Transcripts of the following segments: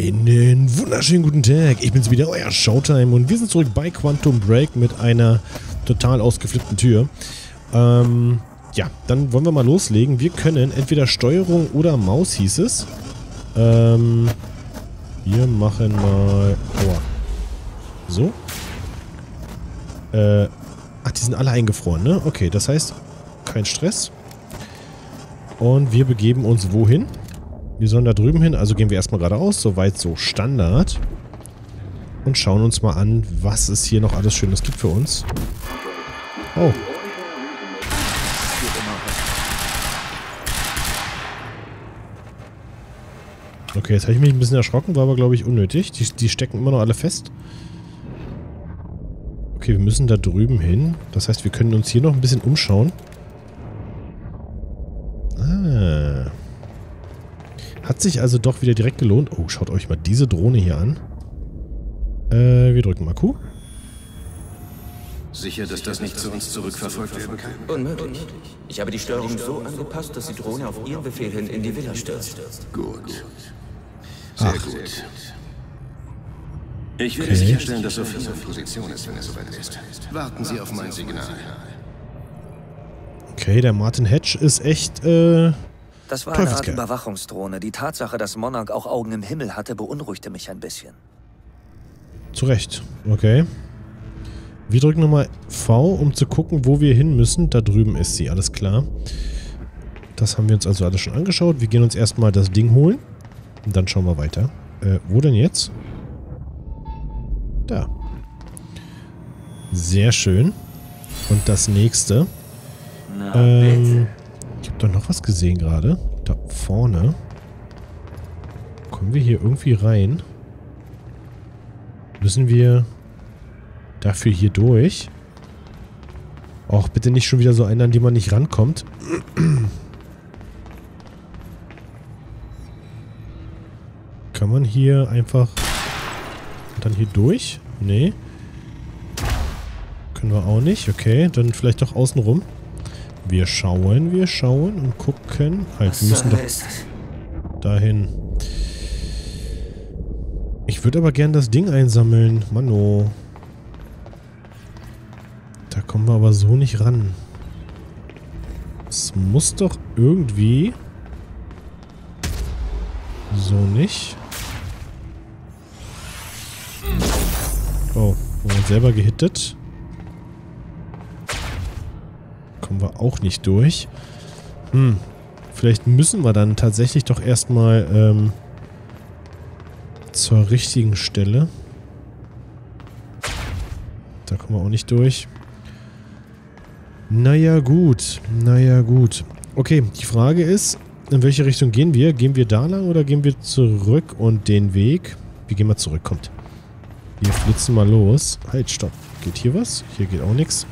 Einen wunderschönen guten Tag. Ich bin's wieder, euer Showtime. Und wir sind zurück bei Quantum Break mit einer total ausgeflippten Tür. Ja, dann wollen wir mal loslegen. Wir können entweder Steuerung oder Maus, hieß es. Wir machen mal... Aua. So. Ach, die sind alle eingefroren, ne? Okay, das heißt, kein Stress. Und wir begeben uns wohin? Wir sollen da drüben hin, also gehen wir erstmal geradeaus, soweit so Standard. Und schauen uns mal an, was es hier noch alles Schönes gibt für uns. Oh. Okay, jetzt habe ich mich ein bisschen erschrocken, war aber glaube ich unnötig. Die stecken immer noch alle fest. Okay, wir müssen da drüben hin. Das heißt, wir können uns hier noch ein bisschen umschauen. Ah. Hat sich also doch wieder direkt gelohnt. Oh, schaut euch mal diese Drohne hier an. Wir drücken mal Q. Sicher, dass das nicht zu uns zurückverfolgt werden kann? Unmöglich. Ich habe die Steuerung so angepasst, dass die Drohne auf Ihren Befehl hin in die Villa stürzt. Gut. Sehr gut. Ich werde sicherstellen, dass Sophie in Position ist, wenn es soweit ist. Warten Sie auf mein Signal. Okay, der Martin Hedge ist echt, Das war eine Art Überwachungsdrohne. Die Tatsache, dass Monarch auch Augen im Himmel hatte, beunruhigte mich ein bisschen. Zu Recht. Okay. Wir drücken nochmal V, um zu gucken, wo wir hin müssen. Da drüben ist sie, alles klar. Das haben wir uns also alles schon angeschaut. Wir gehen uns erstmal das Ding holen. Und dann schauen wir weiter. Wo denn jetzt? Da. Sehr schön. Und das nächste. Na, bitte. Ich habe doch noch was gesehen gerade. Da vorne. Kommen wir hier irgendwie rein? Müssen wir dafür hier durch? Auch bitte nicht schon wieder so einen, an den man nicht rankommt. Kann man hier einfach dann hier durch? Nee. Können wir auch nicht. Okay, dann vielleicht doch außen rum. Wir schauen und gucken. Halt, wir müssen doch dahin. Ich würde aber gern das Ding einsammeln. Mano. Da kommen wir aber so nicht ran. Es muss doch irgendwie... So nicht. Oh, wir haben selber gehittet. Kommen wir auch nicht durch. Vielleicht müssen wir dann tatsächlich doch erstmal zur richtigen Stelle. Da kommen wir auch nicht durch. Naja, gut. Okay, die Frage ist, in welche Richtung gehen wir? Gehen wir da lang oder gehen wir zurück und den Weg? Wir gehen mal zurück, kommt. Wir flitzen mal los. Halt, stopp. Geht hier was? Hier geht auch nichts.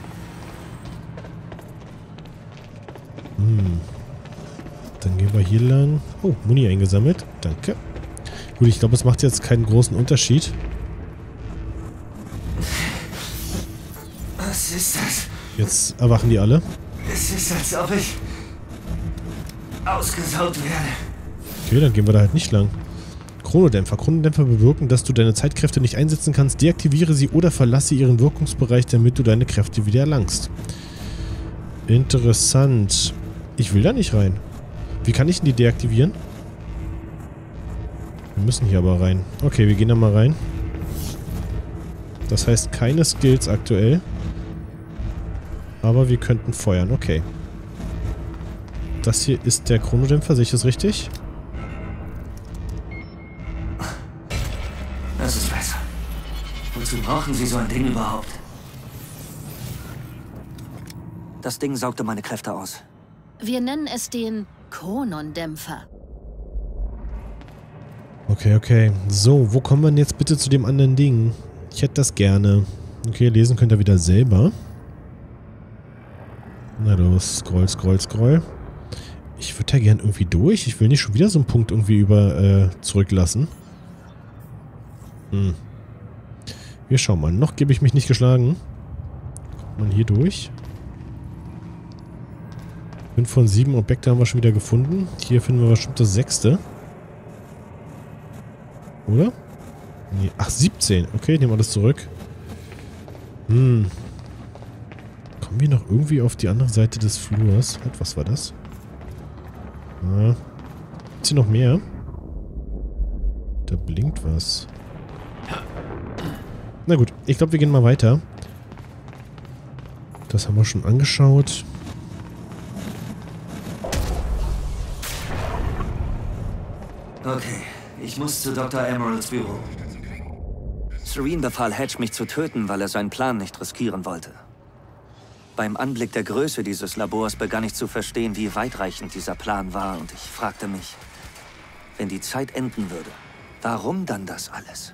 Dann gehen wir hier lang. Oh, Muni eingesammelt. Danke. Gut, ich glaube, es macht jetzt keinen großen Unterschied. Was ist das? Jetzt erwachen die alle. Es ist, als ob ich ausgesaugt werde. Okay, dann gehen wir da halt nicht lang. Chronodämpfer. Chronodämpfer bewirken, dass du deine Zeitkräfte nicht einsetzen kannst. Deaktiviere sie oder verlasse ihren Wirkungsbereich, damit du deine Kräfte wieder erlangst. Interessant. Ich will da nicht rein. Wie kann ich denn die deaktivieren? Wir müssen hier aber rein. Okay, wir gehen da mal rein. Das heißt, keine Skills aktuell. Aber wir könnten feuern. Okay. Das hier ist der Chronodämpfer. Sehe ich das richtig? Das ist besser. Wozu brauchen Sie so ein Ding überhaupt? Das Ding saugte meine Kräfte aus. Wir nennen es den Chronondämpfer. Okay. So, wo kommen wir denn jetzt bitte zu dem anderen Ding? Ich hätte das gerne. Okay, lesen könnt ihr wieder selber. Na los, scroll. Ich würde da gern irgendwie durch. Ich will nicht schon wieder so einen Punkt irgendwie zurücklassen. Wir schauen mal. Noch gebe ich mich nicht geschlagen. Kommt man hier durch? 5 von 7 Objekte haben wir schon wieder gefunden. Hier finden wir bestimmt das 6. Oder? Nee. Ach, 17. Okay, ich nehme alles zurück. Kommen wir noch irgendwie auf die andere Seite des Flurs? Halt, was war das? Ist hier noch mehr? Da blinkt was. Na gut, ich glaube, wir gehen mal weiter. Das haben wir schon angeschaut. Okay, ich muss zu Dr. Emeralds Büro. Serene befahl Hedge, mich zu töten, weil er seinen Plan nicht riskieren wollte. Beim Anblick der Größe dieses Labors begann ich zu verstehen, wie weitreichend dieser Plan war, und ich fragte mich, wenn die Zeit enden würde, warum dann das alles?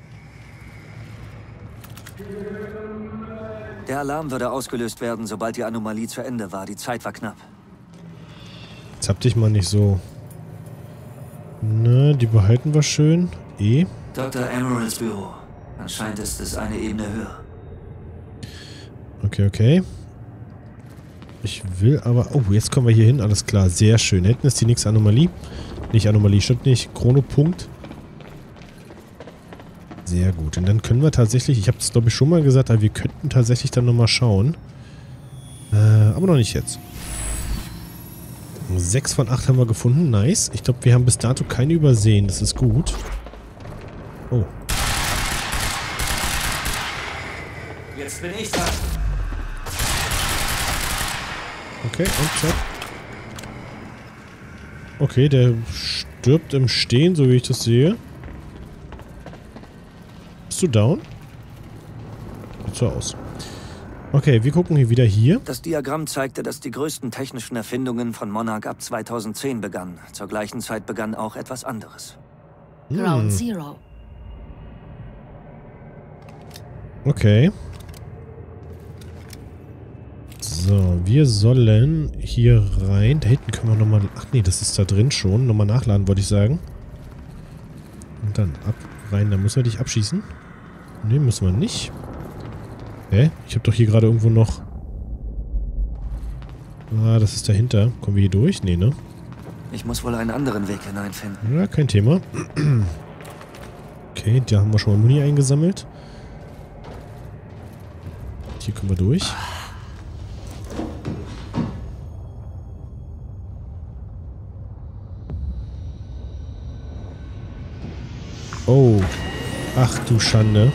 Der Alarm würde ausgelöst werden, sobald die Anomalie zu Ende war. Die Zeit war knapp. Jetzt hab dich mal nicht so... Na, die behalten wir schön. Dr. Emeralds Büro. Anscheinend ist es eine Ebene höher. Okay, okay. Ich will aber... Oh, jetzt kommen wir hier hin. Alles klar, sehr schön. Hinten ist die nächste Anomalie. Nicht Anomalie, stimmt nicht. Chronopunkt. Sehr gut. Und dann können wir tatsächlich... Ich habe es, glaube ich, schon mal gesagt, aber wir könnten tatsächlich dann nochmal schauen. Aber noch nicht jetzt. 6 von 8 haben wir gefunden. Nice. Ich glaube, wir haben bis dato keine übersehen. Das ist gut. Oh. Jetzt bin ich dran. Okay, und zack. Okay, der stirbt im Stehen, so wie ich das sehe. Bist du down? Sieht so aus. Okay, wir gucken hier wieder hier. Das Diagramm zeigte, dass die größten technischen Erfindungen von Monarch ab 2010 begannen. Zur gleichen Zeit begann auch etwas anderes. Ground Zero. Okay. So, wir sollen hier rein. Da hinten können wir nochmal... Ach nee, das ist da drin schon. Nochmal nachladen, wollte ich sagen. Und dann ab, rein. Da müssen wir dich abschießen. Nee, müssen wir nicht. Hä? Ich habe doch hier gerade irgendwo noch... Ah, das ist dahinter. Kommen wir hier durch? Nee, ne? Ich muss wohl einen anderen Weg hineinfinden. Ja, kein Thema. Okay, da haben wir schon mal Muni eingesammelt. Hier kommen wir durch. Oh. Ach du Schande.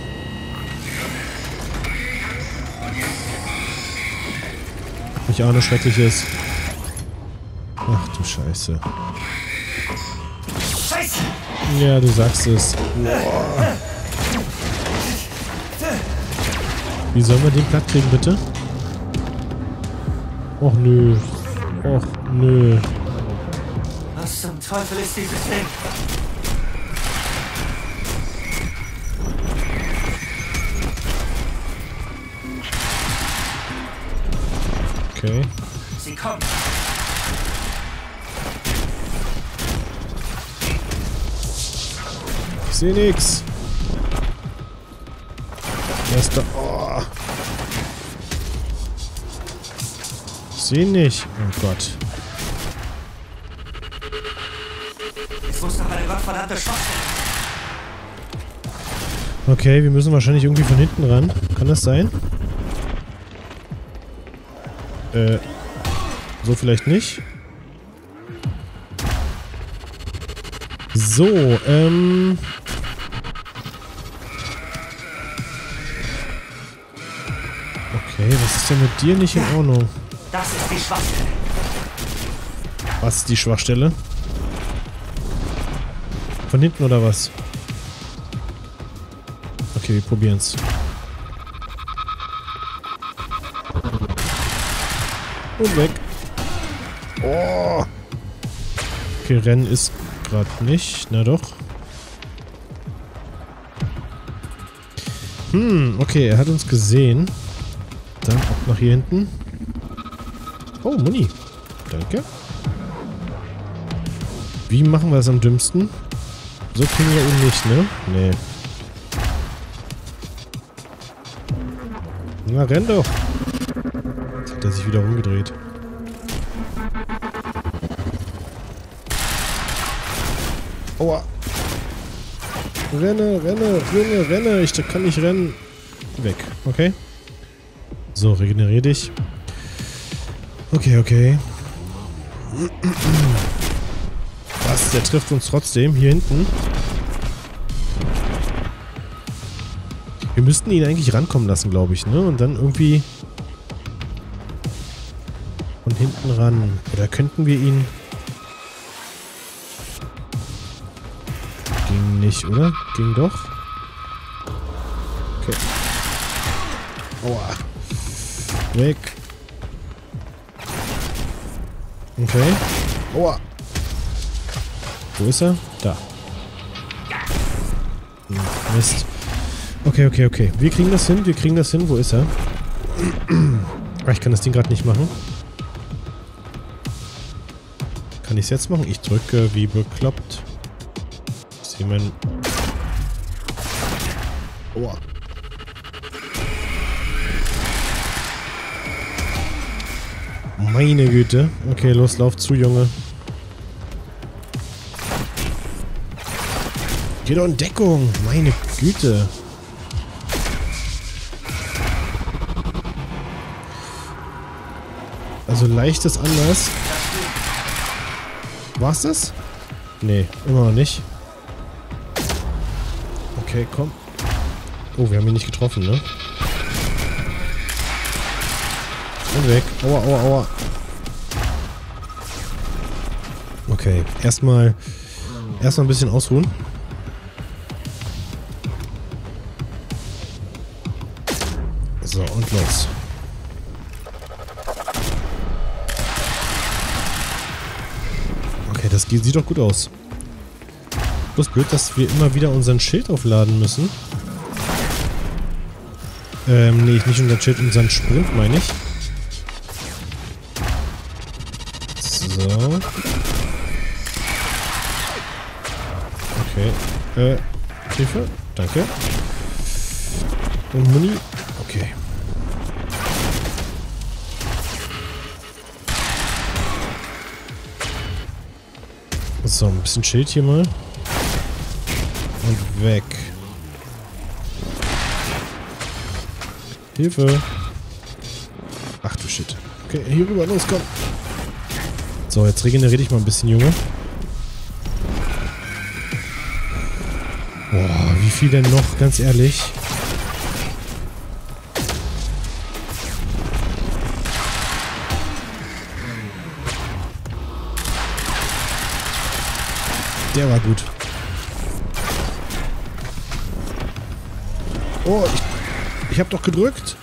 Ich ahne Schreckliches. Ach du Scheiße. Scheiße! Ja, du sagst es. Boah. Wie sollen wir den platt kriegen, bitte? Och nö. Och nö. Was zum Teufel ist dieses Ding? Okay. Sie kommt. Ich sehe nix. Wer ist da? Oh. Ich sehe nicht. Oh Gott. Es muss doch eine gottverdammte Schwachstelle. Okay, wir müssen wahrscheinlich irgendwie von hinten ran. Kann das sein? So vielleicht nicht. So, Okay, was ist denn mit dir nicht in Ordnung? Das ist die Schwachstelle. Was ist die Schwachstelle? Von hinten oder was? Okay, wir probieren's. Und weg. Oh. Okay, Rennen ist gerade nicht. Na doch. Okay, er hat uns gesehen. Dann ab nach hier hinten. Oh, Muni. Danke. Wie machen wir es am dümmsten? So kriegen wir ihn nicht, ne? Nee. Na, renn doch. Jetzt hat er sich wieder umgedreht. Aua. Renne, Junge, renne. Ich kann nicht rennen. Weg, okay? So, regenerier dich. Okay. Was? Der trifft uns trotzdem. Hier hinten. Wir müssten ihn eigentlich rankommen lassen, glaube ich, ne? Und dann irgendwie von hinten ran. Oder könnten wir ihn... Ging nicht, oder? Ging doch. Okay. Aua. Weg. Okay. Aua. Wo ist er? Da. Mist. Okay. Wir kriegen das hin. Wo ist er? Ich kann das Ding gerade nicht machen. Kann ich es jetzt machen? Ich drücke wie bekloppt. Ich sehe mein... Aua. Meine Güte. Okay, los, lauf zu, Junge. Geh doch in Deckung. Meine Güte. Also leichtes Anlass. War's das? Nee, immer noch nicht. Okay, komm. Oh, wir haben ihn nicht getroffen, ne? Und weg. Aua. Okay, erstmal ein bisschen ausruhen. So, und los. Okay, das sieht doch gut aus. Bloß blöd, dass wir immer wieder unseren Schild aufladen müssen. Nee, nicht unseren Schild, unseren Sprint, meine ich. So. Okay. Hilfe. Danke. Und Muni. Okay. So, ein bisschen Schild hier mal. Und weg. Hilfe. Ach du Shit. Okay, hier rüber, los, komm. So, jetzt regeneriere dich mal ein bisschen, Junge. Boah, wie viel denn noch, ganz ehrlich? Der war gut. Oh, ich hab doch gedrückt.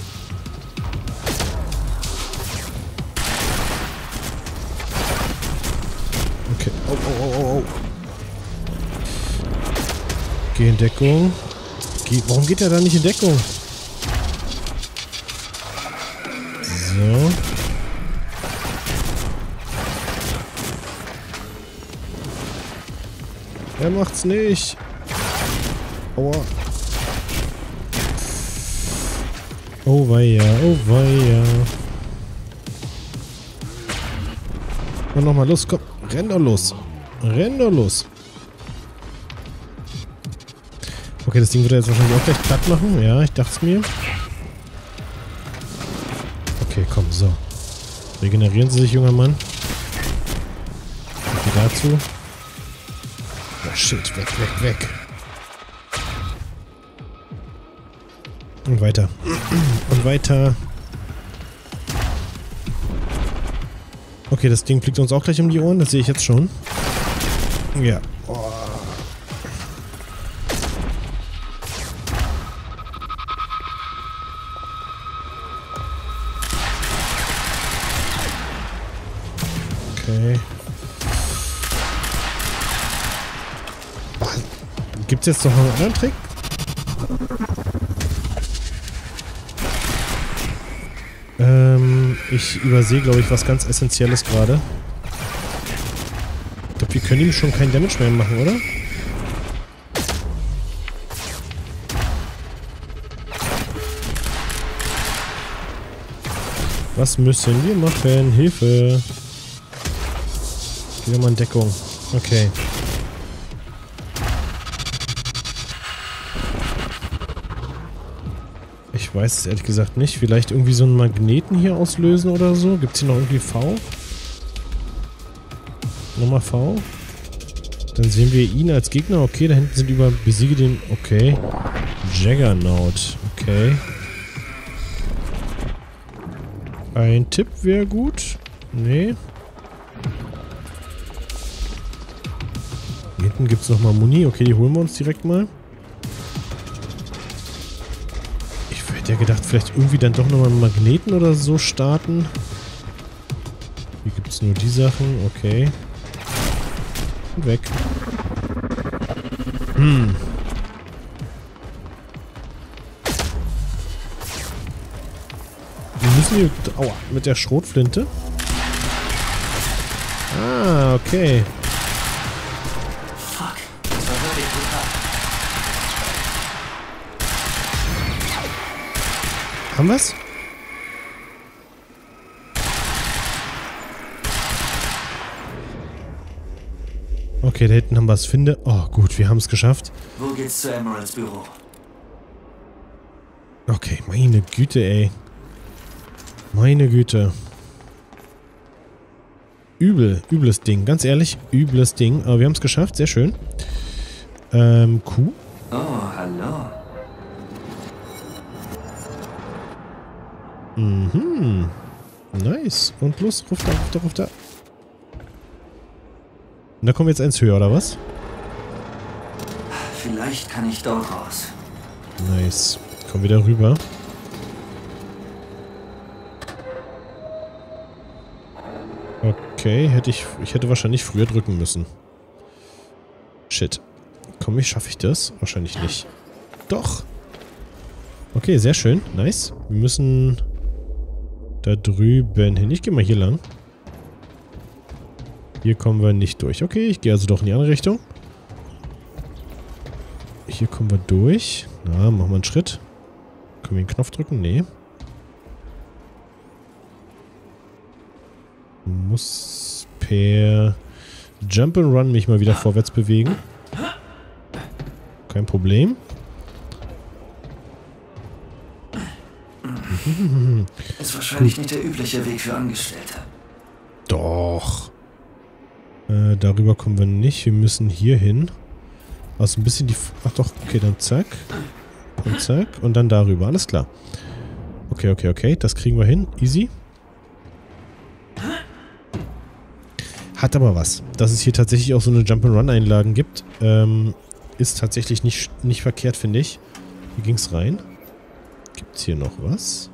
Okay. Oh. Geh in Deckung. Warum geht er da nicht in Deckung? So. Er macht's nicht. Aua. Oh weia. Und nochmal los, komm. Renn doch los. Okay, das Ding wird er jetzt wahrscheinlich auch gleich platt machen. Ja, ich dachte es mir. Okay, komm, so. Regenerieren Sie sich, junger Mann. Okay, dazu. Oh shit, weg. Und weiter. Okay, das Ding fliegt uns auch gleich um die Ohren, das sehe ich jetzt schon. Ja. Oh. Okay. Gibt es jetzt noch einen anderen Trick? Ich übersehe, glaube ich, was ganz Essentielles gerade. Ich glaube, wir können ihm schon keinen Damage mehr machen, oder? Was müssen wir machen? Hilfe! Geh doch mal in Deckung. Okay. Ich weiß es ehrlich gesagt nicht. Vielleicht irgendwie so einen Magneten hier auslösen oder so. Gibt es hier noch irgendwie V? Nochmal V. Dann sehen wir ihn als Gegner. Okay, da hinten sind über... Besiege den... Okay. Juggernaut. Okay. Ein Tipp wäre gut. Nee. Hier hinten gibt es nochmal Muni. Okay, die holen wir uns direkt mal. Ich hätte ja gedacht, vielleicht irgendwie dann doch nochmal einen Magneten oder so starten. Hier gibt es nur die Sachen. Okay. Und weg. Wir müssen hier... Aua, mit der Schrotflinte. Ah, okay. Fuck, das war wirklich brutal. Haben wir's? Okay, da hinten haben wir es. Finde. Oh, gut, wir haben es geschafft. Wo geht's zu Emeralds Büro? Okay, meine Güte, ey. Meine Güte. Übles Ding. Ganz ehrlich, übles Ding. Aber wir haben es geschafft. Sehr schön. Q. Oh, hallo. Mhm. Nice. Und los, ruf da. Und da kommen wir jetzt eins höher, oder was? Vielleicht kann ich dort raus. Nice. Kommen wir da rüber. Okay, ich hätte wahrscheinlich früher drücken müssen. Shit. Komm, wie schaffe ich das? Wahrscheinlich nicht. Doch. Okay, sehr schön. Nice. Wir müssen da drüben hin. Ich gehe mal hier lang. Hier kommen wir nicht durch. Okay, ich gehe also doch in die andere Richtung. Hier kommen wir durch. Na, machen wir einen Schritt. Können wir den Knopf drücken? Nee. Muss per Jump'n'Run mich mal wieder vorwärts bewegen. Kein Problem. Ist wahrscheinlich nicht der übliche Weg für Angestellte. Doch. Darüber kommen wir nicht. Wir müssen hier hin. Also ein bisschen die... Ach doch, okay, dann zack. Und zack. Und dann darüber. Alles klar. Okay. Das kriegen wir hin. Easy. Hat aber was. Dass es hier tatsächlich auch so eine Jump-and-Run-Einlagen gibt, ist tatsächlich nicht verkehrt, finde ich. Hier ging's rein. Gibt's hier noch was?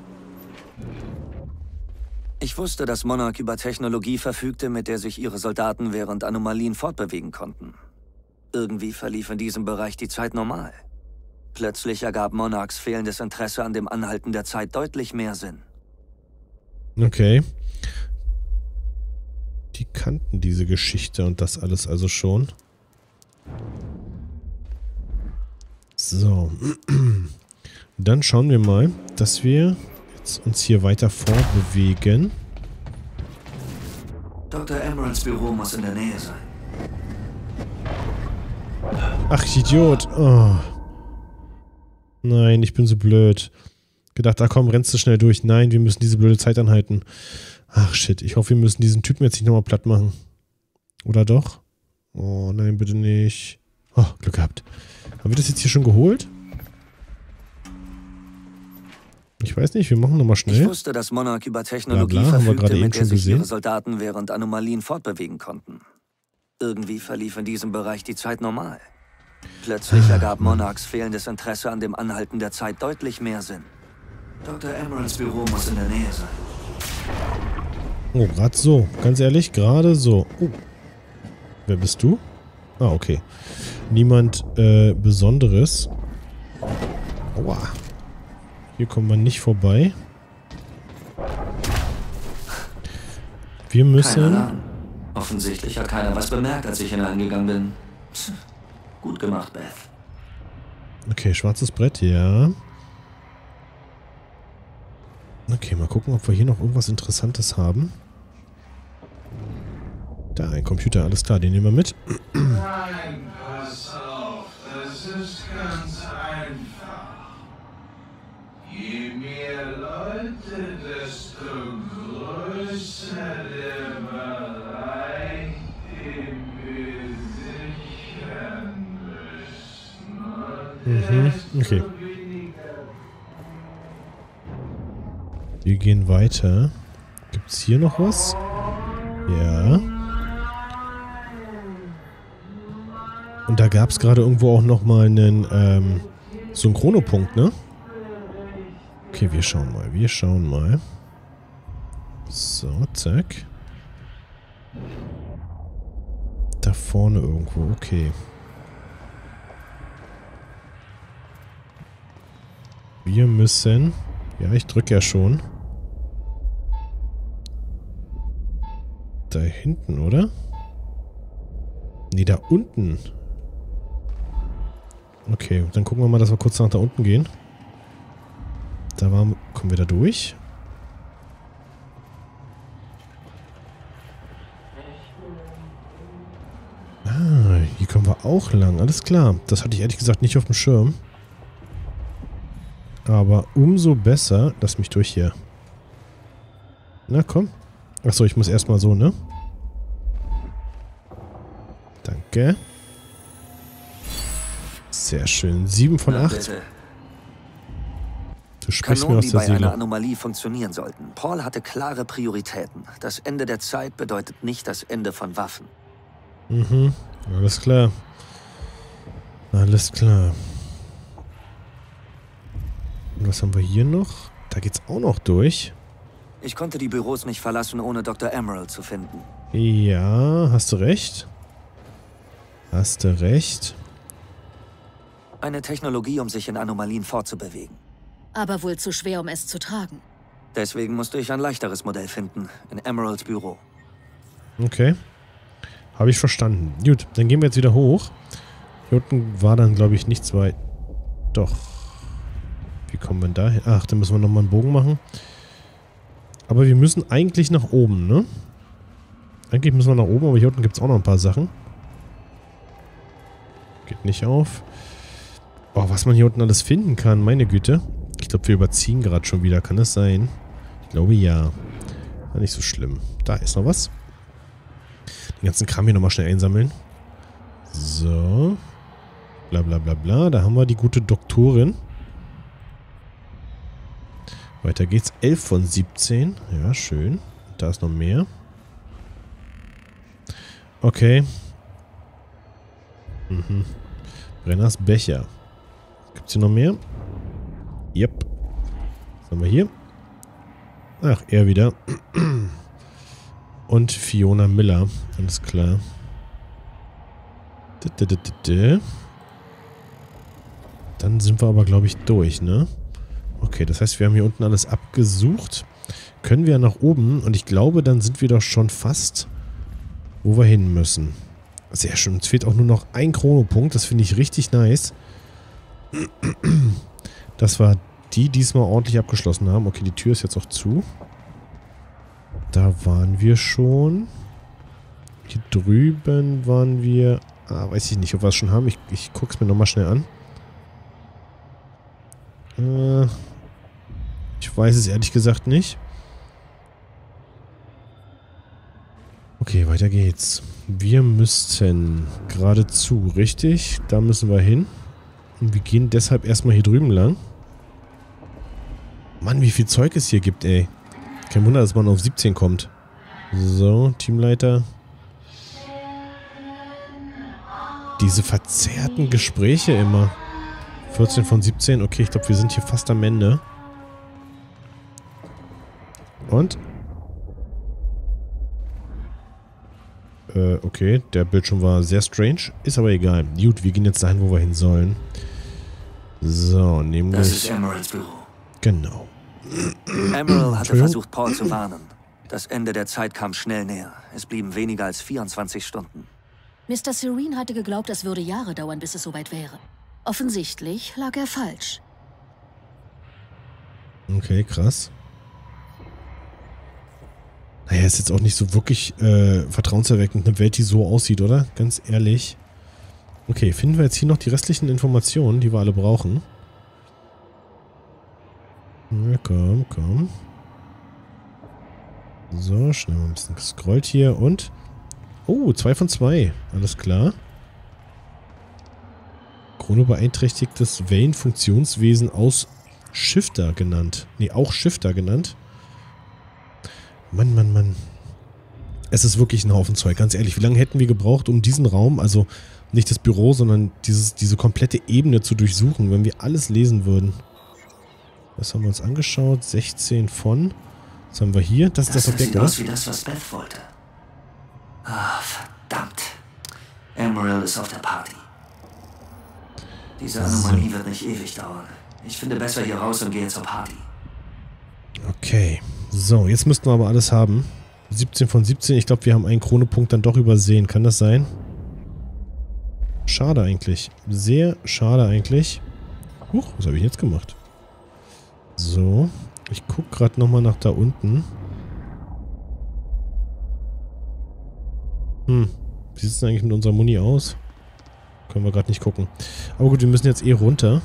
Ich wusste, dass Monarch über Technologie verfügte, mit der sich ihre Soldaten während Anomalien fortbewegen konnten. Irgendwie verlief in diesem Bereich die Zeit normal. Plötzlich ergab Monarchs fehlendes Interesse an dem Anhalten der Zeit deutlich mehr Sinn. Okay. Die kannten diese Geschichte und das alles also schon. So. Dann schauen wir mal, dass wir jetzt uns hier weiter vorbewegen. Dr. Emeralds Büro muss in der Nähe sein. Ach, ich Idiot. Oh. Nein, ich bin so blöd. Gedacht, ah komm, rennst du schnell durch. Nein, wir müssen diese blöde Zeit anhalten. Ach shit, ich hoffe, wir müssen diesen Typen jetzt nicht nochmal platt machen. Oder doch? Oh nein, bitte nicht. Oh, Glück gehabt. Haben wir das jetzt hier schon geholt? Ich weiß nicht, wir machen nochmal schnell. Ich wusste, dass Monarch über Technologie Blabla, verfügte, mit der sich ihre Soldaten während Anomalien fortbewegen konnten. Irgendwie verlief in diesem Bereich die Zeit normal. Plötzlich ergab Monarchs fehlendes Interesse an dem Anhalten der Zeit deutlich mehr Sinn. Dr. Emeralds Büro muss in der Nähe sein. Oh, gerade so. Ganz ehrlich, gerade so. Oh. Wer bist du? Ah, okay. Niemand Besonderes. Aua. Hier kommen wir nicht vorbei. Wir müssen... Offensichtlich hat keiner was bemerkt, als ich hineingegangen bin. Gut gemacht, Beth. Okay, schwarzes Brett, ja. Okay, mal gucken, ob wir hier noch irgendwas Interessantes haben. Da, ein Computer, alles klar, den nehmen wir mit. Nein, pass auf, das ist ganz einfach. Gib Okay. Wir gehen weiter. Gibt es hier noch was? Ja. Und da gab es gerade irgendwo auch nochmal einen Synchronopunkt, ne? Okay, wir schauen mal. Wir schauen mal. So, zack. Da vorne irgendwo, okay. Wir müssen... Ja, ich drücke ja schon. Da hinten, oder? Nee, da unten. Okay, dann gucken wir mal, dass wir kurz nach da unten gehen. Da waren... Kommen wir da durch? Ah, hier kommen wir auch lang. Alles klar. Das hatte ich ehrlich gesagt nicht auf dem Schirm. Aber umso besser. Lass mich durch hier. Na, komm. Achso, ich muss erstmal so, ne? Danke. Sehr schön. 7 von 8. Du sprichst Kanonen, mir aus die der bei einer Seele. Anomalie funktionieren sollten. Paul hatte klare Prioritäten. Das Ende der Zeit bedeutet nicht das Ende von Waffen. Mhm. Alles klar. Alles klar. Und was haben wir hier noch? Da geht's auch noch durch. Ich konnte die Büros nicht verlassen, ohne Dr. Emerald zu finden. Ja, hast du recht. Hast du recht. Eine Technologie, um sich in Anomalien fortzubewegen. Aber wohl zu schwer, um es zu tragen. Deswegen musste ich ein leichteres Modell finden, in Emeralds Büro. Okay. Habe ich verstanden. Gut, dann gehen wir jetzt wieder hoch. Hier unten war dann, glaube ich, nichts weit. Doch. Wie kommen wir da hin? Ach, dann müssen wir nochmal einen Bogen machen. Aber wir müssen eigentlich nach oben, ne? Eigentlich müssen wir nach oben, aber hier unten gibt es auch noch ein paar Sachen. Geht nicht auf. Oh, was man hier unten alles finden kann, meine Güte. Ich glaube, wir überziehen gerade schon wieder. Kann das sein? Ich glaube, ja. War nicht so schlimm. Da ist noch was. Den ganzen Kram hier nochmal schnell einsammeln. So. Bla bla bla bla. Da haben wir die gute Doktorin. Weiter geht's. 11 von 17. Ja, schön. Da ist noch mehr. Okay. Mhm. Brenners Becher. Gibt's hier noch mehr? Yep. Was haben wir hier? Ach, er wieder. Und Fiona Miller. Alles klar. Dann sind wir aber, glaube ich, durch, ne? Okay, das heißt, wir haben hier unten alles abgesucht. Können wir nach oben. Und ich glaube, dann sind wir doch schon fast, wo wir hin müssen. Sehr schön. Uns fehlt auch nur noch ein Chronopunkt. Das finde ich richtig nice. Dass wir die diesmal ordentlich abgeschlossen haben. Okay, die Tür ist jetzt auch zu. Da waren wir schon. Hier drüben waren wir... Ah, weiß ich nicht, ob wir es schon haben. Ich gucke es mir nochmal schnell an. Ich weiß es ehrlich gesagt nicht. Okay, weiter geht's. Wir müssten geradezu, richtig? Da müssen wir hin. Und wir gehen deshalb erstmal hier drüben lang. Mann, wie viel Zeug es hier gibt, ey. Kein Wunder, dass man auf 17 kommt. So, Teamleiter. Diese verzerrten Gespräche immer. 14 von 17. Okay, ich glaube, wir sind hier fast am Ende. Und? Okay, der Bildschirm war sehr strange. Ist aber egal. Gut, wir gehen jetzt dahin, wo wir hin sollen. So, nämlich... Das ist Emeralds Büro. Genau. Emerald hatte versucht, Paul zu warnen. Das Ende der Zeit kam schnell näher. Es blieben weniger als 24 Stunden. Mr. Serene hatte geglaubt, es würde Jahre dauern, bis es soweit wäre. Offensichtlich lag er falsch. Okay, krass. Naja, ist jetzt auch nicht so wirklich vertrauenserweckend, eine Welt, die so aussieht, oder? Ganz ehrlich. Okay, finden wir jetzt hier noch die restlichen Informationen, die wir alle brauchen. Ja, komm, komm. So, schnell mal ein bisschen gescrollt hier und... Oh, 2 von 2. Alles klar. Chronobeeinträchtigtes Wellenfunktionswesen aus Shifter genannt. Nee, auch Shifter genannt. Mann, Mann, Mann. Es ist wirklich ein Haufen Zeug, ganz ehrlich. Wie lange hätten wir gebraucht, um diesen Raum, also nicht das Büro, sondern diese komplette Ebene zu durchsuchen, wenn wir alles lesen würden? Das haben wir uns angeschaut. 16 von. Was haben wir hier? Das ist das Objekt, sieht oder? aus wie das, was Beth wollte. Ah, verdammt. Emerald ist auf der Party. Diese Anomalie wird nicht ewig dauern. Ich finde besser hier raus und gehe zur Party. Okay. So, jetzt müssten wir aber alles haben. 17 von 17. Ich glaube, wir haben einen Chronopunkt dann doch übersehen. Kann das sein? Schade eigentlich. Sehr schade eigentlich. Huch, was habe ich jetzt gemacht? So. Ich gucke gerade nochmal nach da unten. Wie sieht es denn eigentlich mit unserer Muni aus? Können wir gerade nicht gucken. Aber gut, wir müssen jetzt runter.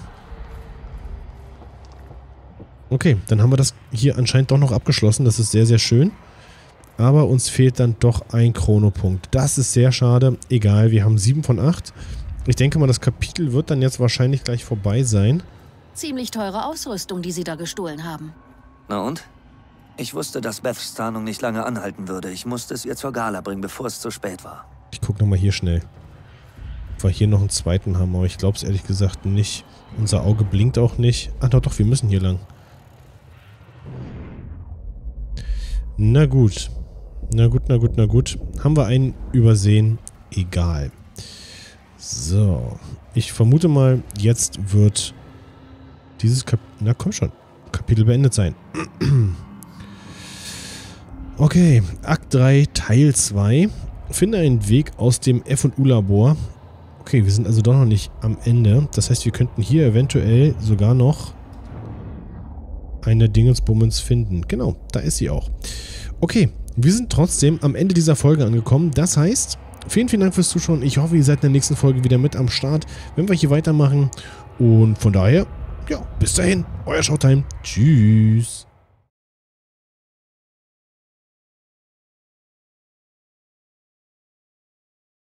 Okay, dann haben wir das hier anscheinend doch noch abgeschlossen. Das ist sehr, sehr schön. Aber uns fehlt dann doch ein Chronopunkt. Das ist sehr schade. Egal, wir haben 7 von 8. Ich denke mal, das Kapitel wird dann jetzt wahrscheinlich gleich vorbei sein. Ziemlich teure Ausrüstung, die sie da gestohlen haben. Na und? Ich wusste, dass Beths Tarnung nicht lange anhalten würde. Ich musste es ihr zur Gala bringen, bevor es zu spät war. Ich gucke nochmal hier schnell. Ob wir hier noch einen zweiten haben, aber ich glaube es ehrlich gesagt nicht. Unser Auge blinkt auch nicht. Ah, doch, wir müssen hier lang. Na gut. Na gut, na gut, na gut. Haben wir einen übersehen? Egal. So. Ich vermute mal, jetzt wird dieses Na komm schon. Kapitel beendet sein. Okay. Akt 3, Teil 2. Finde einen Weg aus dem F&U-Labor. Okay, wir sind also doch noch nicht am Ende. Das heißt, wir könnten hier eventuell sogar noch eine Dingensbummens finden. Genau, da ist sie auch. Okay, wir sind trotzdem am Ende dieser Folge angekommen. Das heißt, vielen, vielen Dank fürs Zuschauen. Ich hoffe, ihr seid in der nächsten Folge wieder mit am Start, wenn wir hier weitermachen. Und von daher, ja, bis dahin, euer Showtime. Tschüss.